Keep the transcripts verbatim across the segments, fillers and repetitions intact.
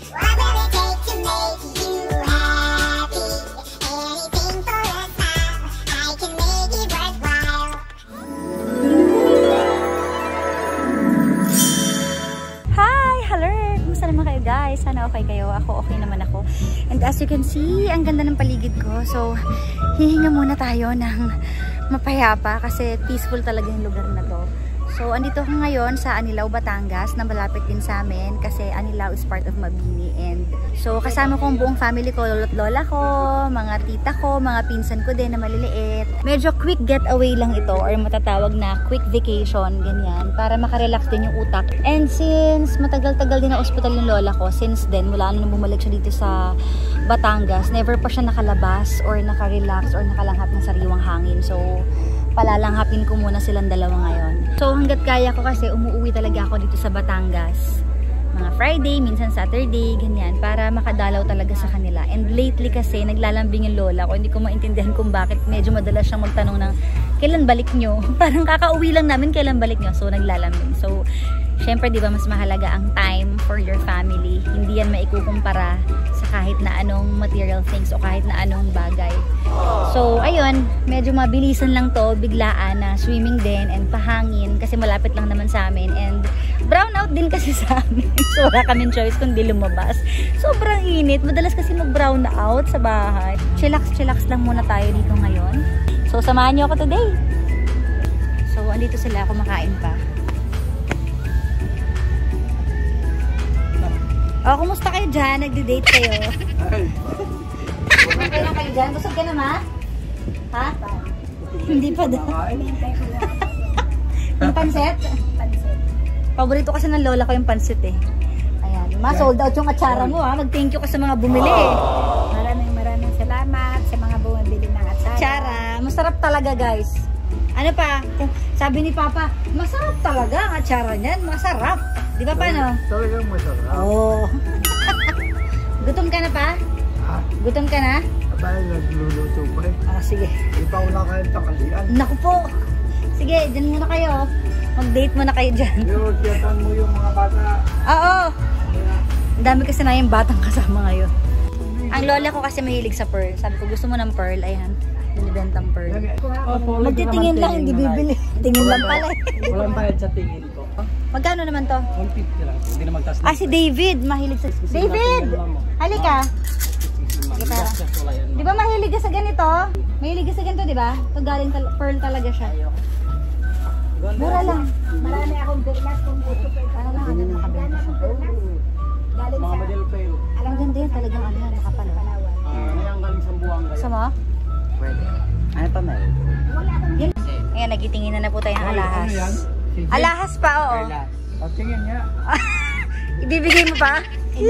What will it take to make you happy? Anything for a smile, I can make it worthwhile. Hi! Hello! Kumusta naman kayo guys? Sana okay kayo. Ako okay naman ako. And as you can see, ang ganda ng paligid ko. So, hihinga muna tayo ng mapayapa kasi peaceful talaga yung lugar na to. So, andito ako ngayon sa Anilao, Batangas na malapit din sa amin kasi Anilao is part of Mabini. And so, kasama ko ang buong family ko, lolo't lola ko, mga tita ko, mga pinsan ko din na maliliit. Medyo quick getaway lang ito or matatawag na quick vacation, ganyan, para makarelax din yung utak. And since matagal-tagal din na hospital yung lola ko, since then, mula nung bumalik siya dito sa Batangas, never pa siya nakalabas or nakarelax or nakalanghap ng sariwang hangin. So, palalanghapin ko muna silang dalawa ngayon. So hanggat kaya ko kasi umuwi talaga ako dito sa Batangas. Mga Friday, minsan Saturday, ganyan, para makadalaw talaga sa kanila. And lately kasi naglalambing yung lola ko. Hindi ko maintindihan kung bakit medyo madalas siyang magtanong ng kailan balik nyo? Parang kakauwi lang namin kailan balik nyo. So naglalambing. So syempre, di ba, mas mahalaga ang time for your family. Hindi yan maikukumpara sa kahit na anong material things o kahit na anong bagay. So, ayun, medyo mabilisan lang to, biglaan na swimming din and pahangin kasi malapit lang naman sa amin. And brown out din kasi sa amin. So, wala kaming choice kundi lumabas. Sobrang init. Madalas kasi mag-brown out sa bahay. Chillax-chillax lang muna tayo dito ngayon. So, samahan niyo ako today. So, andito sila, kumakain pa. Oh, kumusta kayo dyan? Nagde-date kayo? Okay lang kayo dyan? Busog ka na, ma? Ha? Hindi pa daw. Yung pansit? Pansit. Paborito kasi ng lola ko yung pansit eh. Ayan. Ma, sold out yung atsara mo ha. Mag-thank you ka sa mga bumili eh. Maraming maraming salamat sa mga bumibili ng atsara. Atsara. Masarap talaga guys. Ano pa? Sabi ni Papa, masarap talaga ang atsara niyan. Masarap. Di ba paano? Talagang masarap. Oo. Gutom ka na pa? Ha? Gutom ka na? Abay, nagluluto pa eh. Ah, sige. Di pa wala kayong takalian. Naku po. Sige, dyan muna kayo. Mag-date muna kayo dyan. Pero tiyatan mo yung mga bata. Oo. Ang dami kasi na yung batang kasama ngayon. Ang lola ko kasi mahilig sa pearl. Sabi ko, gusto mo ng pearl? Ayan. Binibentang pearl. Magtitingin lang, hindi bibili. Tingin lang pala. Walang bayad sa tingin ko. Magkano naman to? one fifty lang. Hindi na magtas. Ah, si David. Mahilig sa... David! Halika. Gitara. Di ba mahilig ka sa ganito? Mahilig ka sa ganito, di ba? Ito galing tal pearl talaga siya. Mura lang. Marami akong perlas kung gusto ko. Ano lang, ano nakabenta siya. Galing Mga sa model fail. Ang ganda yun talagang ano yan, nakapalo. Palawan. Ano yung galing sa buwang kayo? Gusto mo? Pwede. Ano pa may? Wala akong Yan. Ayan, nagtitingin na na po tayo ng alahas. Ano yan? Sige. Alahas pa, oo. O, tingin niya. Ibibigay mo pa?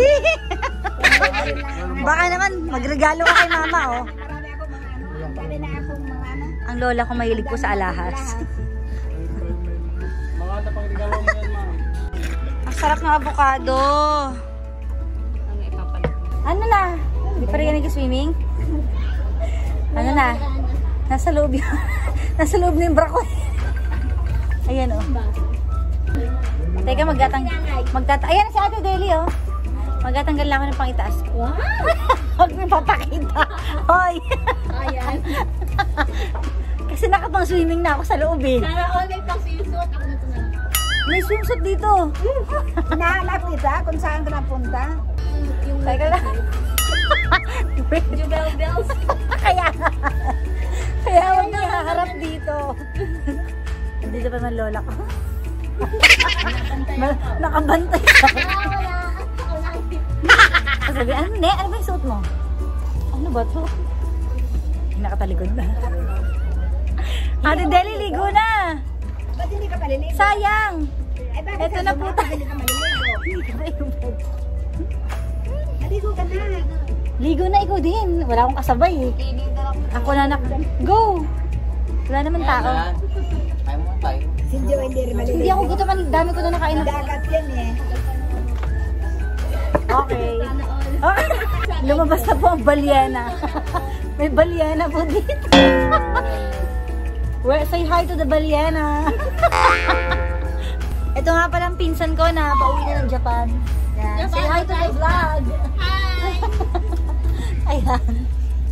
Baka naman, magregalo ka kay mama, oh. marami akong mga ano. Dali na akong mga ano. Ang lola ko mahilig po sa alahas. Mga napagregalo mo yan, ma'am. Ang sarap ng avocado. Ano na? Hindi pa rin ka nag-swimming? Ano na? Nasa loob yun. Nasa loob na yung bra ko. Ayan, oh. Teka, magtatang... Magtatang... Ayan, si Ate Deli, oh. Magtatanggal lang ako ng pangitaas. Wow! Huwag may papakita. Hoy! Ayan. Kasi nakapang swimming na ako sa loob, eh. Para all may pang swimsuit. Ako na ito na. May swimsuit dito. Nahanap kita kung saan ka napunta. Teka lang. Jubel bells. Kaya, kaya huwag na haharap dito. Dito pa ng lola ko. Nakabantay ka. Sabi, ano, ne? Ano ba yung suot mo? Ano ba ito? Nakatalikod na. Ate Deli, ligo na. Ba't hindi ka paliligo? Sayang. Ay, bakit Ito sa na po sobrang tayo. pabili ka maliligo? Maligo ka na. Ligo na ikaw din. Wala akong kasabay eh. Ako na nak... Go! Wala naman tao. Kaya mo tayo. Si Joe hindi rin maliligo. Hindi ako gutom. Ang dami ko na nakain ng... Dagat yan eh. Okay. Okay. Lumabas na po ang balyena. May balyena po dito. Well, say hi to the balyena. Ito nga palang pinsan ko na pauwi na ng Japan. Yan. Say hi to the vlog. yan.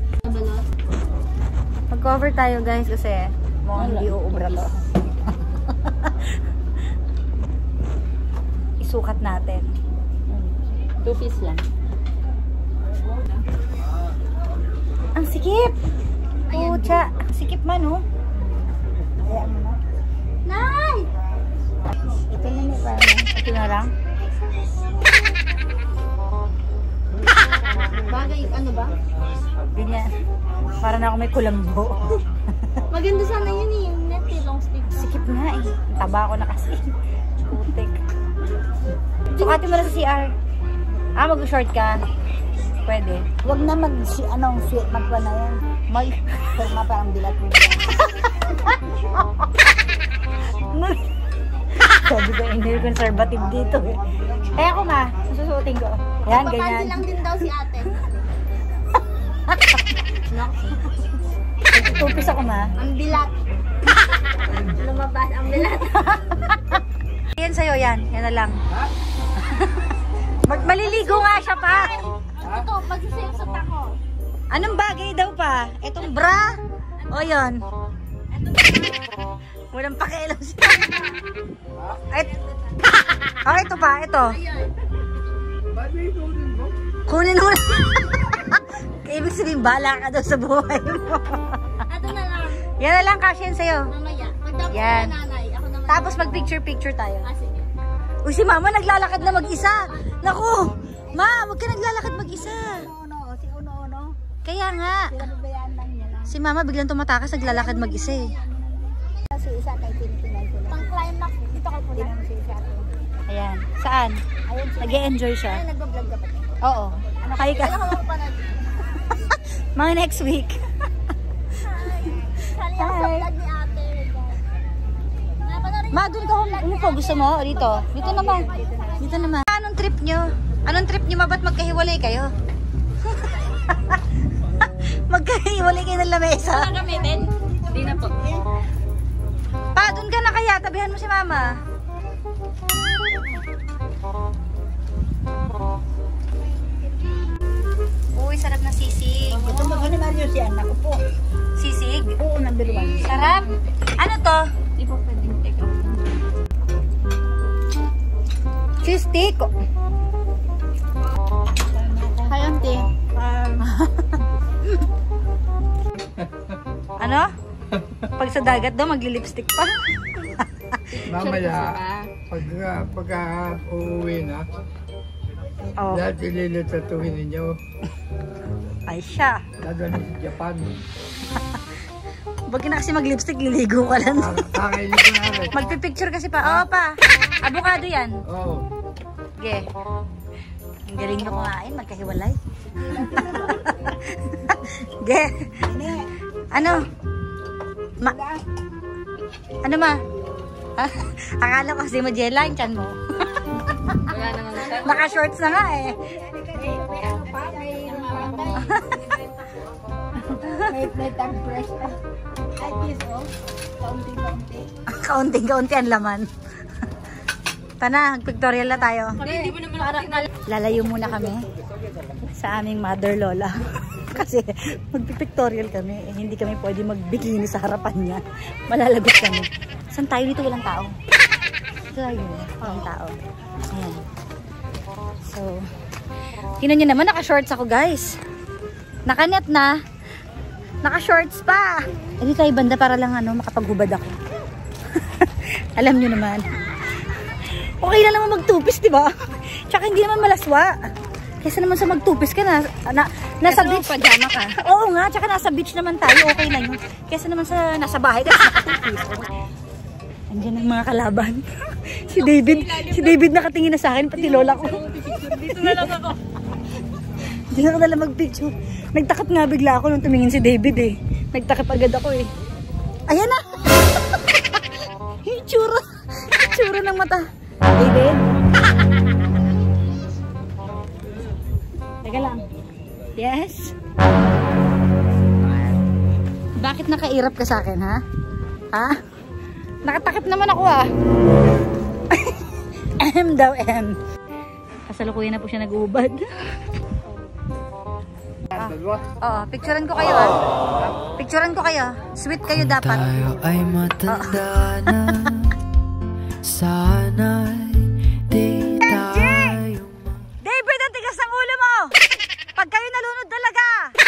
Mag-cover tayo guys kasi mukhang hindi uubra to. Isukat natin. Two piece lang. Ang sikip! Pucha! Sikip man, oh. Nay! Ito na ni para. Ito na lang. Bagay, ano ba? Ganyan. Para na ako may kulambo. Maganda sana yun eh, yung net eh, long sleeve. Sikip nga eh. Taba ako na kasi. Putik. Sukatin mo na sa C R. Ah, mag-short ka. Pwede. Huwag na mag, si, anong, sweet magpa na yan. May. Forma parang dilat mo. Sabi ko, hindi conservative dito eh. Kaya ako nga, susuotin ko. Yan, ganyan. lang din daw si ate. Tupis ako ma. Ang bilat. Lumabas ang bilat. Yan sa'yo, yan. Yan na lang. Mag maliligo nga siya pa. Ito, magsisave sa tako. Anong bagay daw pa? Itong bra? O yun. Walang pakialam siya. Ay, oh, ito pa, ito. Kunin mo na. Ibig sabihin, bala ka daw sa buhay mo. Ito na lang. Yan na lang, kasi yan sa'yo. Mamaya. Pagdapo Yan. na nanay. Ako naman. Tapos mag-picture-picture tayo. Ah, sige. Uy, si mama naglalakad na mag-isa. Naku, ma, wag ka naglalakad mag-isa. Uno-uno. Si uno-uno. Kaya nga. Pinababayaan lang niya lang. Si mama biglang tumatakas, naglalakad mag-isa eh. Si isa kay Pilipinas ko lang. Pang climax. Dito ka po lang si isa. Ayan. Saan? Ayun siya. Nag-e-enjoy siya. Ay, nag-vlog ka pa. Oo. Hi ka. Alam ko pa na. Mga next week. Sali ako sa vlog ni ate. Ma, dun ka. Ano po gusto mo? Dito. Dito naman. Dito naman. Anong trip nyo? Anong trip nyo? Ma, ba't magkahiwalay kayo? Magkahiwalay kayo ng lamesa? Wala gamitin? Hindi na po. Pa, dun ka na kaya. Tabihan mo si mama. Uy, sarap na sisig. Ito mo naman yun si anak ko po. Sisig? Oo, number one. Sarap. Ano to? Hindi po pwedeng take out. Cheese stick. Hi, auntie. Um, Ano? Pag sa dagat daw, magli-lipstick pa. Mamaya, pagka, pagka uuwi na, Oh. lahat ililitatuhin ninyo. Ay siya. Dadalhin sa Japan. Wag ka na kasi mag-lipstick, liligo ka lang. Kakainin ko na rin. Magpipicture kasi pa. Oo pa. Avocado yan. Oo. Ge. Ang galing nyo kumain, magkahiwalay. Ge. Ano? Ma. Ano ma? Ha? Akala ko si Magella, yung chan mo. wala naman siya. Naka-shorts na nga eh. May, may ano pa, may mamatay. may, may tag fresh pa. Ay, this oh. Kaunti-kaunti. Kaunting-kaunti ang laman. Tana, pictorial na tayo. Hindi mo naman parang Lalayo muna kami sa aming mother lola. Kasi magpipictorial kami. Eh, hindi kami pwede magbikini sa harapan niya. Malalagot kami. Saan tayo dito? Walang tao. Ito tayo. Walang tao. Ayan. So, tinan nyo naman, naka-shorts ako guys. Nakanet na. Naka-shorts pa. Hindi tayo banda para lang ano, makapaghubad ako. Alam nyo naman. Okay na naman magtupis, di ba? Tsaka hindi naman malaswa. Kaysa naman sa magtupis ka na, na nasa beach. Pajama ka. Oo nga, tsaka nasa beach naman tayo, okay na yun. Kaysa naman sa nasa bahay ka, nakatupis. Andiyan ang mga kalaban. Si David, si David nakatingin na sa akin, pati lola ko. dito na lang ako. Hindi na ako nalang mag-picture. Nagtakap nga bigla ako nung tumingin si David eh. Nagtakap agad ako eh. Ayan na! Yung tsura. Yung tsura ng mata. David? Teka lang. Yes? Bakit nakairap ka sa akin, ha? Ha? Nakatakip naman ako, ah. M daw, M. Kasalukuyan na po siya nag-uubad. Ah. Dalawa. Oo, picturean ko kayo ah. Picturean ko kayo. Sweet kayo dapat. Tayo ay matanda na. Sana'y di tayo. David, ang tigas ng ulo mo! Pag kayo nalunod talaga!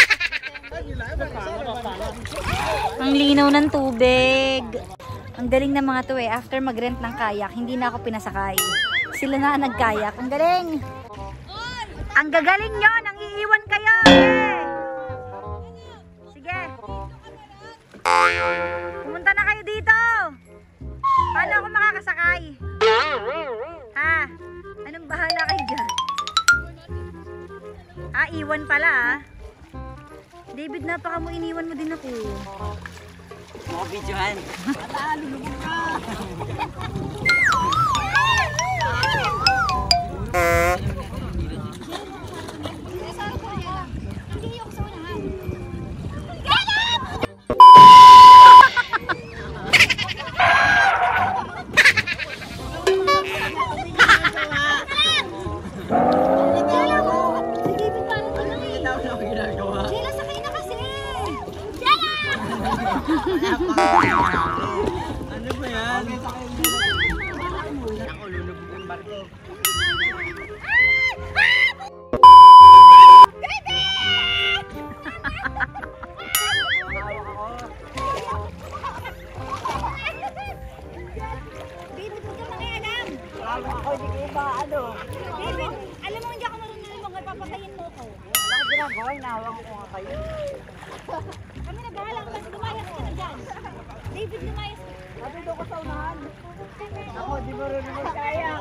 Ang linaw ng tubig. Ang galing ng mga to eh. After mag-rent ng kayak, hindi na ako pinasakay. Sila na ang nagkayak. Ang galing! Ang gagaling nyo! Nang iiwan kayo! Sige! Pumunta na kayo dito! Paano ako makakasakay? Ha? Anong bahala kayo dyan? Ah, iwan pala ah. David, napaka mo, iniwan mo din ako. Mga videohan. Ano ba yan? Ako, lulubog yung barko. David, huwag ka makialam. Ako, hindi ko ba ano? David, alam mo hindi ako marunong mga papatayin mo ko. Bakit ginagawa? Inahawa ko nga kayo. Kami nagbahala ka, mas lumayas ka na dyan. David, lumayas ka. Nandito ko sa unahan. Ako, di mo rin naman kaya.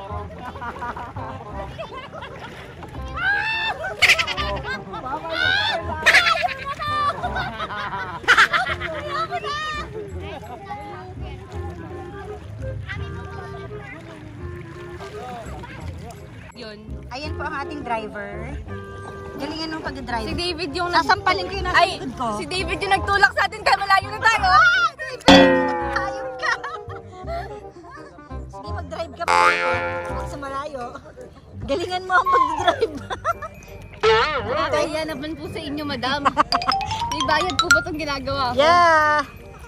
Yun. Ayan po ang ating driver. Galingan ng pag-drive. Si David yung Sasampalin ko yung nasa Ay, likod ko. si David yung nagtulak sa atin kaya malayo na tayo. Ah, David! Ayun ka! Sige, mag-drive ka pa. Huwag sa malayo. Galingan mo ang pag-drive. Kaya naman po sa inyo, madam. May bayad po ba itong ginagawa ko? Yeah!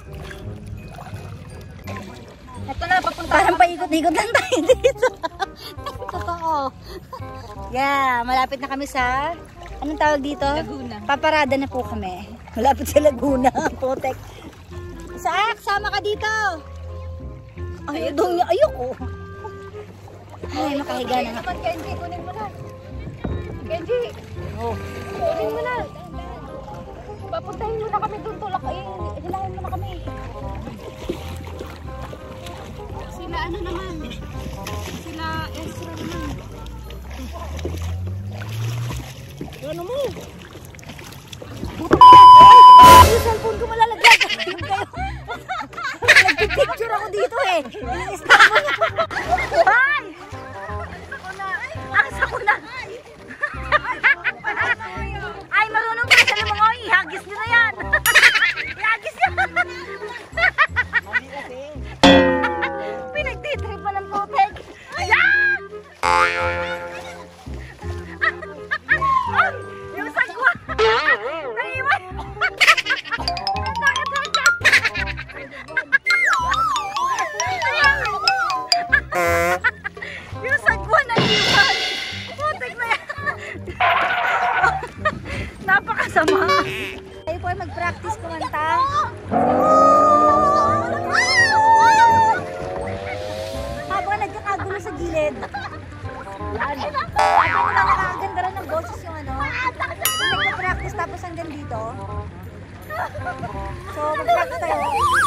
Ito na, papunta. Parang paikot-ikot lang tayo dito. Totoo. Yeah, malapit na kami sa... Anong tawag dito? Laguna. Paparada na po kami. Malapit sa Laguna. Potek. Saak, sama ka dito. Ay, doon niya. Ayoko. Ay, makahiga na nga. Kenji, kunin mo na. Kenji, Oh. kunin mo na. Papuntahin mo na kami doon, tulak. Ay, hilahin mo na kami. Sila ano naman? Sila Ezra naman. Ano mo? Yung cellphone ko malalaglag. Ayun kayo. Nagpipicture ako dito eh. Inis-stop mo niya. Ay! Asa ko na. Ay, marunong pa sa mga oy. Ihagis nyo na yan. Ihagis nyo. Pinagtitrip pa ng putek. Ayan! Yung sagwa. Naiwan. Yung sagwa naiwan. Putik na yan. Napakasama. Tayo po ay mag-practice kumanta. Habang nagkakagulo sa gilid. Habang na nakakaganda rin ng boses yung ano. Nagpa-practice tapos hanggang dito. So, mag-practice tayo.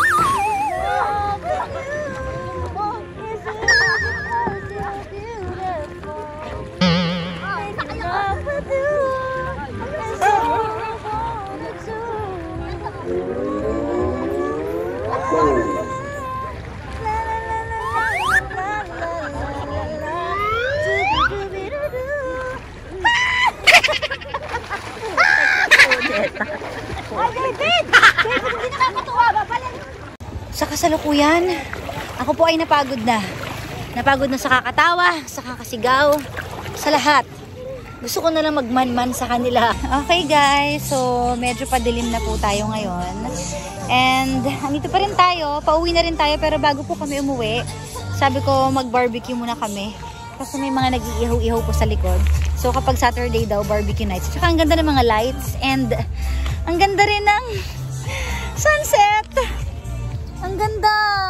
Sa kasalukuyan, ako po ay napagod na. Napagod na sa kakatawa, sa kakasigaw, sa lahat. Gusto ko na lang magman-man sa kanila. Okay guys, so medyo padilim na po tayo ngayon. And andito pa rin tayo, pauwi na rin tayo, pero bago po kami umuwi, sabi ko mag-barbecue muna kami. Kasi may mga nag-iihaw-ihaw po sa likod. So kapag Saturday daw, barbecue nights. Tsaka ang ganda ng mga lights and ang ganda rin ng sunset. Ang ganda.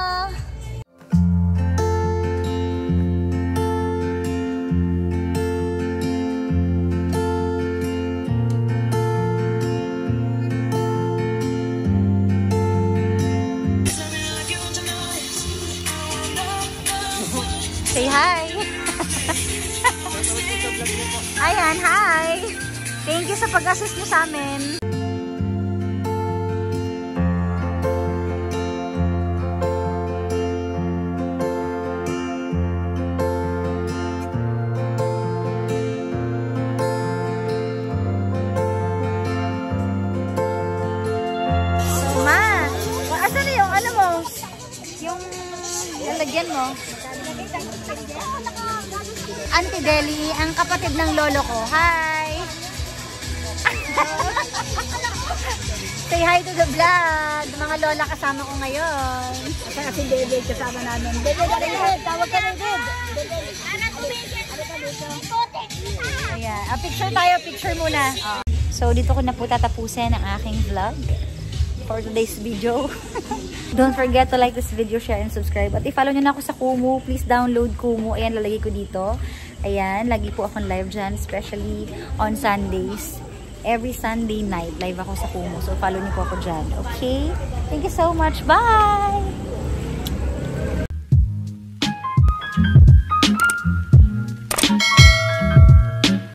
Say hi! Ayan, hi! Thank you sa pag-assist niyo sa amin. So, ma! Asan na yung ano mo? Yung lalagyan mo? Auntie Deli, ang kapatid ng lolo ko. Hi! Say hi to the vlog. Mga lola kasama ko ngayon. Kasi si David kasama namin. David, David, tawag ka David. Ayan. Ah, picture tayo, picture muna. So, dito ko na po tatapusin ang aking vlog for today's video. Don't forget to like this video, share, and subscribe. At i-follow nyo na ako sa Kumu. Please download Kumu. Ayan, lalagay ko dito. Ayan, lagi po akong live dyan, especially on Sundays. Every Sunday night, live ako sa Kumu. So, follow niyo po ako dyan. Okay? Thank you so much. Bye!